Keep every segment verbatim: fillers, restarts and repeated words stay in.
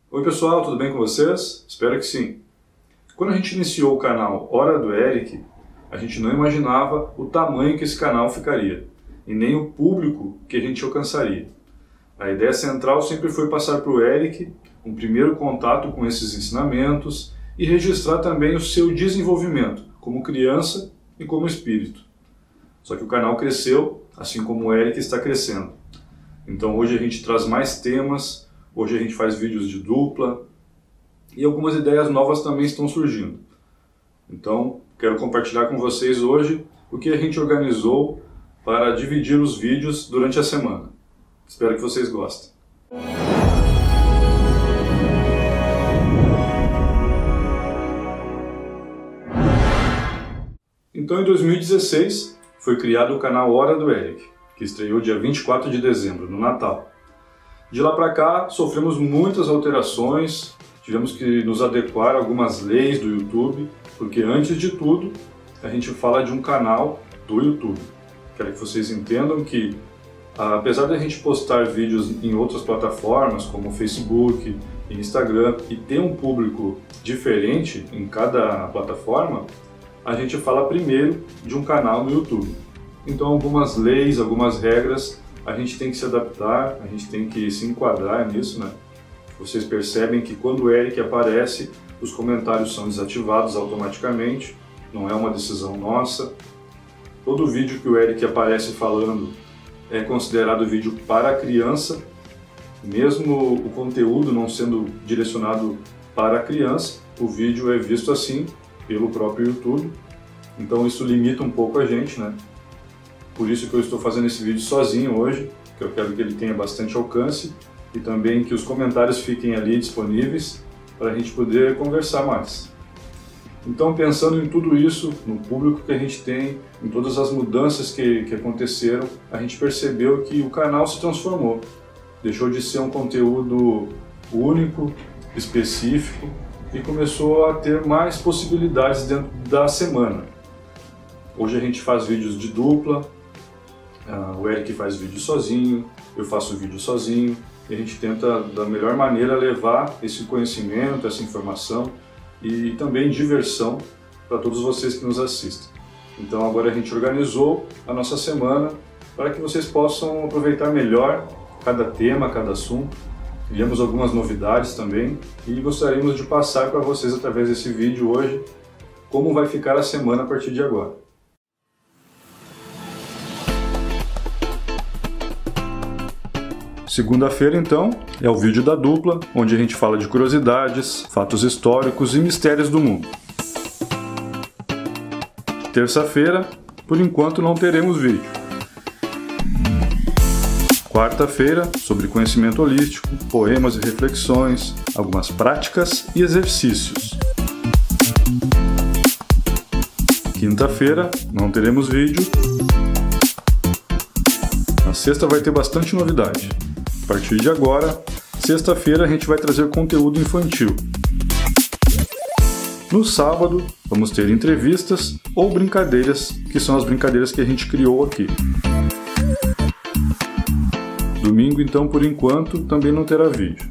Oi pessoal, tudo bem com vocês? Espero que sim. Quando a gente iniciou o canal Hora do Eric, a gente não imaginava o tamanho que esse canal ficaria e nem o público que a gente alcançaria. A ideia central sempre foi passar para o Eric um primeiro contato com esses ensinamentos e registrar também o seu desenvolvimento como criança e como espírito. Só que o canal cresceu, assim como o Eric está crescendo. Então hoje a gente traz mais temas, hoje a gente faz vídeos de dupla e algumas ideias novas também estão surgindo. Então quero compartilhar com vocês hoje o que a gente organizou para dividir os vídeos durante a semana. Espero que vocês gostem. Então em dois mil e dezesseis foi criado o canal Hora do Eric, que estreou dia vinte e quatro de dezembro, no Natal. De lá para cá, sofremos muitas alterações, tivemos que nos adequar a algumas leis do YouTube, porque antes de tudo, a gente fala de um canal do YouTube. Quero que vocês entendam que, apesar de a gente postar vídeos em outras plataformas, como Facebook e Instagram, e ter um público diferente em cada plataforma, a gente fala primeiro de um canal no YouTube. Então algumas leis, algumas regras, a gente tem que se adaptar, a gente tem que se enquadrar nisso, né? Vocês percebem que quando o Eric aparece, os comentários são desativados automaticamente, não é uma decisão nossa. Todo vídeo que o Eric aparece falando é considerado vídeo para criança, mesmo o conteúdo não sendo direcionado para a criança, o vídeo é visto assim pelo próprio YouTube, então isso limita um pouco a gente, né? Por isso que eu estou fazendo esse vídeo sozinho hoje, que eu quero que ele tenha bastante alcance e também que os comentários fiquem ali disponíveis para a gente poder conversar mais. Então, pensando em tudo isso, no público que a gente tem, em todas as mudanças que, que aconteceram, a gente percebeu que o canal se transformou. Deixou de ser um conteúdo único, específico e começou a ter mais possibilidades dentro da semana. Hoje a gente faz vídeos de dupla, uh, o Eric faz vídeo sozinho, eu faço vídeo sozinho, e a gente tenta da melhor maneira levar esse conhecimento, essa informação e também diversão para todos vocês que nos assistem. Então agora a gente organizou a nossa semana para que vocês possam aproveitar melhor cada tema, cada assunto. Criamos algumas novidades também e gostaríamos de passar para vocês através desse vídeo hoje como vai ficar a semana a partir de agora. Segunda-feira, então, é o vídeo da dupla, onde a gente fala de curiosidades, fatos históricos e mistérios do mundo. Terça-feira, por enquanto não teremos vídeo. Quarta-feira, sobre conhecimento holístico, poemas e reflexões, algumas práticas e exercícios. Quinta-feira, não teremos vídeo. Na sexta vai ter bastante novidade. A partir de agora, sexta-feira a gente vai trazer conteúdo infantil. No sábado, vamos ter entrevistas ou brincadeiras, que são as brincadeiras que a gente criou aqui. Domingo, então, por enquanto, também não terá vídeo.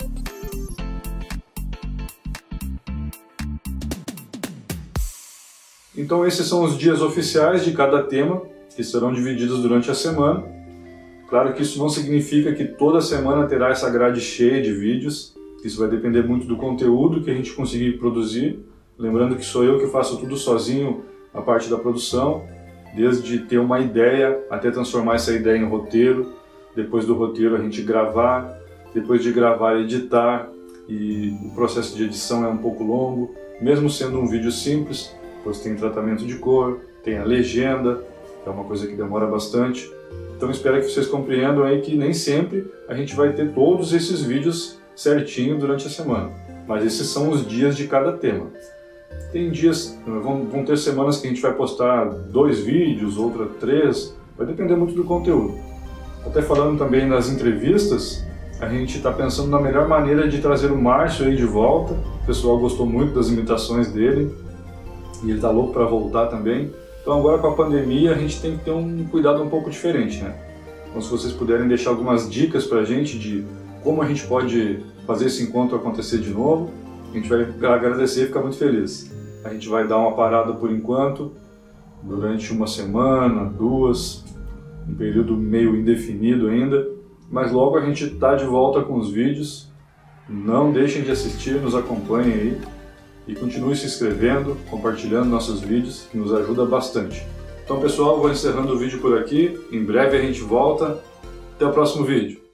Então esses são os dias oficiais de cada tema, que serão divididos durante a semana. Claro que isso não significa que toda semana terá essa grade cheia de vídeos, isso vai depender muito do conteúdo que a gente conseguir produzir. Lembrando que sou eu que faço tudo sozinho, a parte da produção, desde ter uma ideia até transformar essa ideia em roteiro, depois do roteiro a gente gravar, depois de gravar editar, e o processo de edição é um pouco longo, mesmo sendo um vídeo simples, pois tem tratamento de cor, tem a legenda, que é uma coisa que demora bastante. Então espero que vocês compreendam aí que nem sempre a gente vai ter todos esses vídeos certinho durante a semana, mas esses são os dias de cada tema. Tem dias, vão, vão ter semanas que a gente vai postar dois vídeos, outra três, vai depender muito do conteúdo. Até falando também nas entrevistas, a gente está pensando na melhor maneira de trazer o Márcio aí de volta. O pessoal gostou muito das imitações dele e ele está louco para voltar também. Então agora com a pandemia a gente tem que ter um cuidado um pouco diferente, né? Então se vocês puderem deixar algumas dicas para a gente de como a gente pode fazer esse encontro acontecer de novo. A gente vai agradecer e ficar muito feliz. A gente vai dar uma parada por enquanto, durante uma semana, duas, um período meio indefinido ainda, mas logo a gente está de volta com os vídeos. Não deixem de assistir, nos acompanhem aí e continue se inscrevendo, compartilhando nossos vídeos, que nos ajuda bastante. Então pessoal, vou encerrando o vídeo por aqui, em breve a gente volta, até o próximo vídeo.